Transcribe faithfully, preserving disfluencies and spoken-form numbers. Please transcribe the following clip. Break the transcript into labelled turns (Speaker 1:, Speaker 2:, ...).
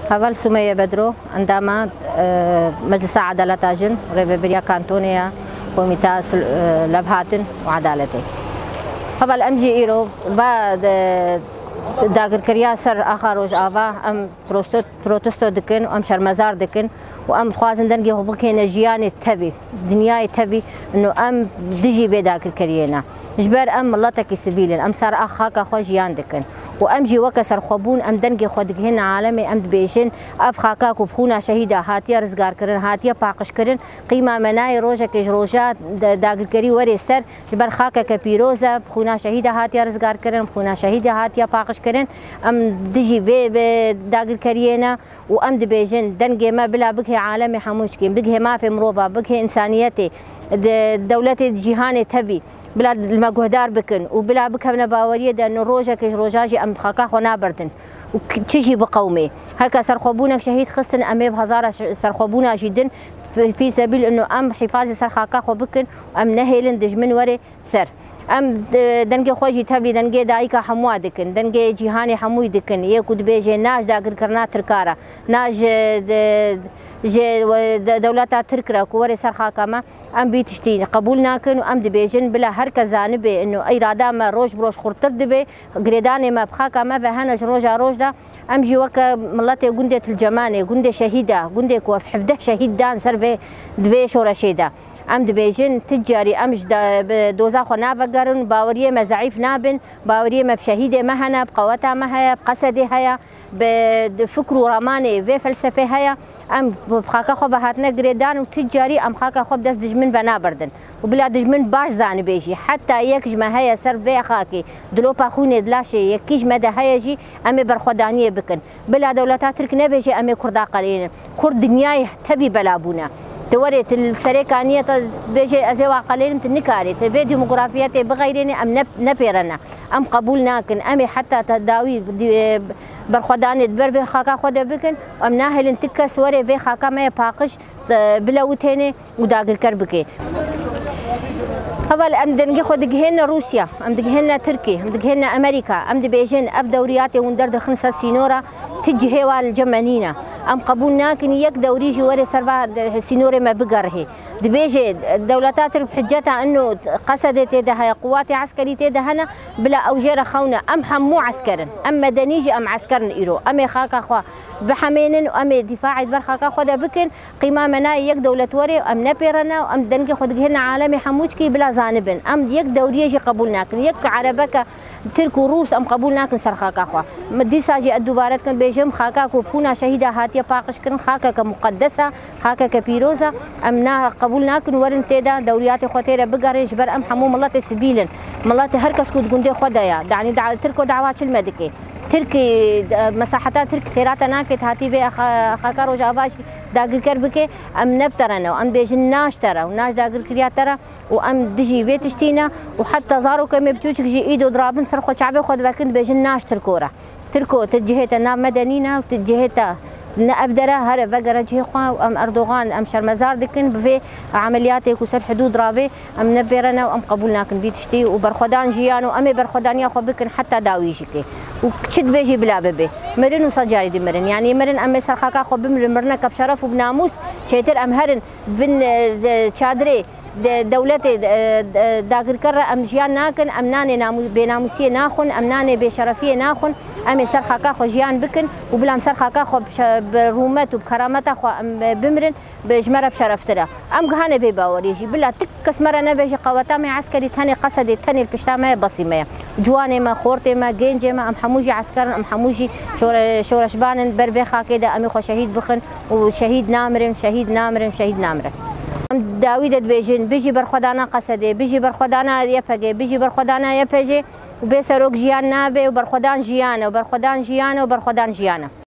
Speaker 1: هەڤەل سومەیە بەدرۆ ئەندامە مەجلسە عەدالەتا ژن ڕێبەربەریە کانتۆنەیە کۆمیتا لەب هاتن و عەدالەتێ هەڤەل ئەمجی ئیرۆ با داگیرکاریە سەر ئاخا ڕۆژئاوا ئەم پرۆتستۆ دکن و ئەم شەرمەزار دکن و ئەم دخوازن دەنگی خۆ بکەینە ژیانی تەبی دنیای تەبی و ئەم دژی بێ داگیرکاریێنە ji ber em miletekî sivîlin em ser a xaka xwe jiyan dikin û em jî weke serxwebûn em dengê xwe digihîn alemê em dibêjin ev xaka ku bixûna şehîda hatiye rizgarkirin hatiye paqişkirin qîma me nayê rojekê ji roja dagirkerî werê ser ji ber xakeke pîroz e bixûna şehîda hatiye rizgarkirin bixûna şehîda hatiye paqişkirin em dijî vê dagirkeriyê ne û em dibêjin dengê me bila bigihê alemê hemû şikîn bigihê mafê mirova bigihê insaniyetê dewletê cîhanê tevî بلا المەگوهدار بکن و بلا بکەونە باوەریە دەن ڕۆژێکش ڕۆژاژی ئەم خاکا خۆ نابردن و چژی بقەومێ هەکە سەرخۆبوونێک شەهید خستن ئەمێ هەزارە سەرخۆبووناژی دن في سبيل انه ام حفاظي سر خاكا خو بكن ام نهيلن دجمن وري سر ام دنگي خوجي تبلي دنگي دايكا حموا دكن دنگي جهاني حموي دكن يكود بيجي ناج داگر کرنا تركارا ناج جي دولتا تركرا كوري سر خاكا ما ام بيتشتين قبول ناكن وام دبيجن بلا هر كزانبه انه اراده ما روج بروش خرطر دبي غريداني ما بخاكا ما بهنج روجا روج دا ام جي وك ملتي گوندي الجماني گوندي شهيده گوندي كو حفده شهيد دان سر دوێ شۆرەشێدا ئەم دەبێژن تجاری ئەمش دۆزا خۆ نابەگەرن باوەریە مە زەعیف نابن باوەریە مە شەهیدێ مە هەنە بقەوەتا مە هەیە قەسەدێ هەیە فکر و ڕەمانێ vê فەلسەفێ هەیە ئەم خاکە خۆ بەهاتنە گرێدان و تجاری ئەم خاکە خۆ دەست دژمن بە نابردن و بلا دژمن باش زانبێژی حتا یەکش مە هەیە سەر vê خاکێ دلۆپا خوونێ دلاشێ یەکیش مەدە هەیەژی ئەمێ بەرخۆدانیە بکن بلا دەوڵەتا ترک نەبێژێ ئەمێ کووردا قەلێنن کورد دنیای تەبی بەلابوونە توريت السريكانية بيجي أزوا قليل تنكاري تبي ديموغرافيات بغيرني أم نبيرنا أم قبول ناكن أمي حتى تداوي برخدان بربي خاكا خدا بكن أم ناهل تكس وري في خاكا ما باقش بلا وتاني وداقر كربكي هبل أم دنجي خد جهنا روسيا أم دجهنا تركي أم دجهنا أمريكا أم دبيجين أب دورياتي وندرد خمسة سينورة تجي هوا الجمانينا أم قبول ناكن يك دوري جواري سربا سينوري ما بقره دبيجي دولتات بحجتها إنه قصدت يدها قوات عسكرية يدهنا بلا أوجير خونا أم حمو عسكرا أم مدنيجي أم عسكرن إيرو أم خاكا خوا بحمينن وأم دفاع بر خاكا خدا بكن قيمة منا يك دولة وري أم نبيرنا وأم دنجي خد جهنا عالمي حموشكي بلا زانبن أم يك دوري جي قبول ناكن يك عربك ترك وروس أم قبول ناكن سر خاكا خوا مدي ساجي الدبارات كان بيجم خاكا كوبخونا شهيدة هاتية باقش كرن خاكا كمقدسة خاكا كبيروزة أم نا قبول ناكن ورن تيدا دوريات خوتيرة بقرن جبر أم حمو ملات سبيلن ملات هركس كود قندي خدايا دعني دع تركو دعوات المدكي تركي مساحتها ترك تيراتا ناكت هاتي بي خاكا روجا باش داقر كربكي أم نبترنا وأم بيجن ناش ترى وناش داقر كريات ترى وأم دجي بيتشتينا وحتى زارو كم بتوشك جي إيدو درابن سرخو شعبي خد بكن بيجن ناش تركورة تركو تجهيتا نام مدنينا وتجهيتا نأبدرا هر بقرا جيخوا أم أردوغان أم شرمزار دكن بفي عملياتي كسر حدود رابي أم نبيرنا وأم قبولنا كن بيتشتي وبرخدان جيانو أمي برخدان ياخو بكن حتى داويجكي وكشد بيجي بلا ببي مرن وصجاري دي مرن يعني مرن أمي سرخاكا خو بمرن مرنا كبشرف وبناموس شيتر أم هرن بن شادري دولتي داقر كرة أم جيان ناكن أم ناني بناموسية ناخن أم ناني بشرفية ناخن أمي سرخاكا خو جيان بكن وبلا سرخاكا خو برومت وبكرامته خو أم بمرن بجمرة بشرفترا أم جهاني بباوريجي بلا تكس مرة نبيجي قواتامي عسكري تاني قصدي تاني البشتامة بصيمة جواني ما خورتي ما جينجي ما أم حموجي عسكر أم حموجي شور شورشبان بربخا كده أمي خو شهيد بخن وشهيد نامرن شهيد نامرن شهيد نامرن داويد بيجن بيجي برخدانا قصدي بيجي برخدانا يفجي بيجي برخدانا يفجي وبيسروق جيان نابي وبرخدان جيانه وبرخدان جيانه وبرخدان جيانه